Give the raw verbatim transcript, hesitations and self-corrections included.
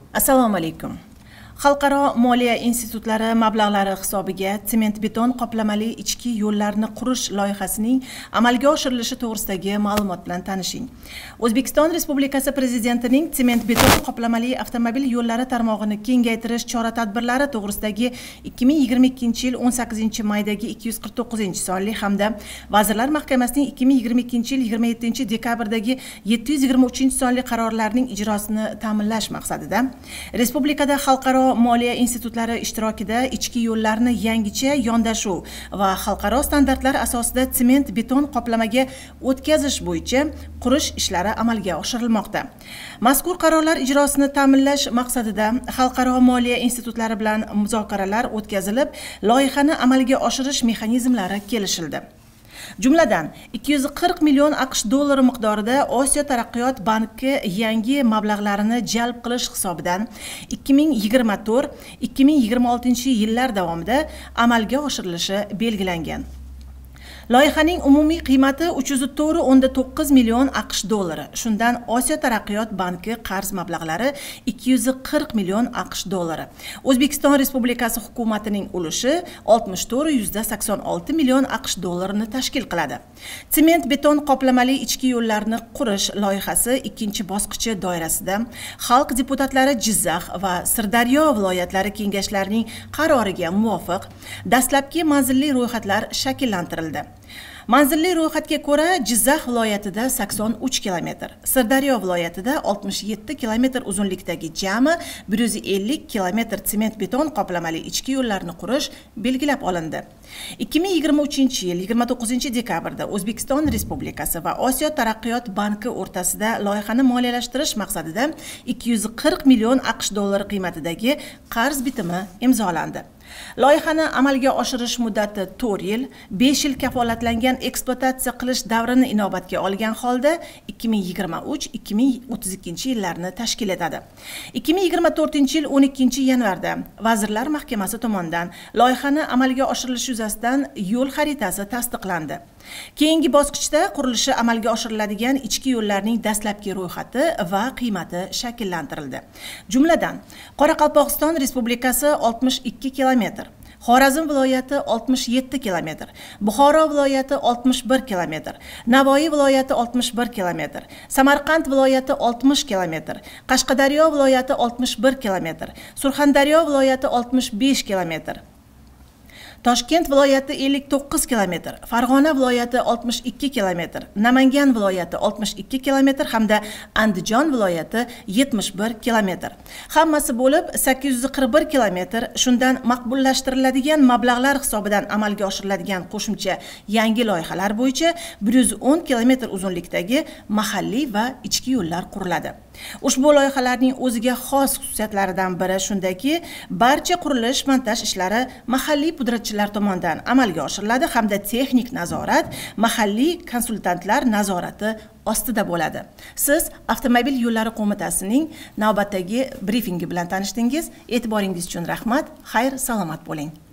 Assalomu alaykum. Xalqaro moliya institutlari mablag'lari hisobiga sement-beton qoplamali ichki yo'llarni qurish loyihasining amalga oshirilishi to'g'risidagi ma'lumot bilan tanishing. O'zbekiston Respublikasi Prezidentining sement-beton qoplamali avtomobil yo'llari tarmog'ini kengaytirish chora-tadbirlari to'g'risidagi ikki ming yigirma ikkinchi yil o'n sakkizinchi maydagi ikki yuz qirq to'qqizinchi sonli hamda Vazirlar Mahkamasining ikki ming yigirma ikkinchi yil yigirma yettinchi dekabrdagi yetti yuz yigirma uchinchi sonli qarorlarining ijrosini ta'minlash maqsadida Respublikada xalqaro moliya institutlari ishtirokida ichki yo'llarni yangicha yondashuv va xalqaro standartlar asosida sement-beton qoplamaga o'tkazish bo'yicha qurish ishlari amalga oshirilmoqda. Mazkur qarorlar ijrosini ta'minlash maqsadida xalqaro moliya institutlari bilan muzokaralar o'tkazilib, loyihani amalga oshirish mexanizmlari kelishildi. Jumladan ikki yuz qirq million AQSh dollari miqdorida Osiyo taraqqiyot banki yangi mablag'larini jalb qilish hisobidan ikki ming yigirma to'rt ikki ming yigirma oltinchi yillar davomida amalga oshirilishi belgilangan. Loyihaning umumiy qiymati uch yuz to'rt nuqta to'qqiz million AQSh dollari. Shundan Osiyo taraqqiyot banki qarz mablag'lari ikki yuz qirq million AQSh dollari. O'zbekiston Respublikasi hukumatining ulushi oltmish to'rt yuzda sakson olti million AQSh dollarini tashkil qiladi. Sement-beton qoplamali ichki yo'llarni qurish loyihasi ikkinchi bosqichi doirasida xalq deputatlari Jizzax va Sirdaryo viloyatlari kengashlarining qaroriga muvofiq dastlabki manzilli ro'yxatlar shakllantirildi. Manzilli ro'yxatga ko'ra Jizzax viloyatida sakson uch kilometr, Sirdaryo viloyatida oltmish yetti kilometr uzunlikdagi jami bir yuz ellik kilometr sement-beton qoplamali ichki yo'llarni qurish belgilab olindi. ikki ming yigirma uchinchi yil yigirma to'qqizinchi dekabrda O'zbekiston Respublikasi va Osiyo taraqqiyot banki o'rtasida loyihani moliyalashtirish maqsadida ikki yuz qirq million AQSh dollari qiymatidagi qarz bitimi imzolandi. Loyihani amalga oshirish muddati to'rt yil, besh yil kafolatlangan ekspluatatsiya qilish davrini inobatga olgan holda ikki ming yigirma uch ikki ming o'ttiz ikkinchi yillarni tashkil etadi. ikki ming yigirma to'rtinchi yil o'n ikkinchi yanvarda Vazirlar Mahkamasi tomonidan loyihani amalga oshirilishi yuzasidan yo'l xaritasi tasdiqlandi. Keyingi bosqichda qurilishi amalga oshiriladigan ichki yo'llarning dastlabki ro'yxati va qiymati shakllantirildi. Jumladan, Qoraqalpog'iston Respublikasi oltmish ikki kilometr, Xorazm viloyati oltmish yetti kilometr, Buxoro viloyati oltmish bir kilometr, Navoiy viloyati oltmish bir kilometr, Samarqand viloyati oltmish kilometr, Qashqadaryo viloyati oltmish bir kilometr, Surxondaryo viloyati oltmish besh kilometr, Toshkent viloyati ellik to'qqiz kilometr, Farg'ona viloyati oltmish ikki kilometr, Namangan viloyati oltmish ikki kilometr hamda Andijon viloyati yetmish bir kilometr. Hammasi bo'lib sakkiz yuz qirq bir kilometr. Shundan maqbullashtiriladigan mablag'lar hisobidan amalga oshiriladigan qo'shimcha yangi loyihalar bo'yicha bir yuz o'n kilometr uzunlikdagi mahalliy va ichki yo'llar quriladi. Ushbu loyihalarning o'ziga xos xususiyatlaridan biri shundaki, barcha qurilish montaj ishlari mahalliy pudratchilar tomonidan amalga oshiriladi hamda texnik nazorat mahalliy konsultantlar nazorati ostida bo'ladi. Siz Avtomobil yo'llari qo'mitasining navbatdagi brifingi bilan tanishdingiz. E'tiboringiz uchun rahmat. Xayr, salomat bo'ling.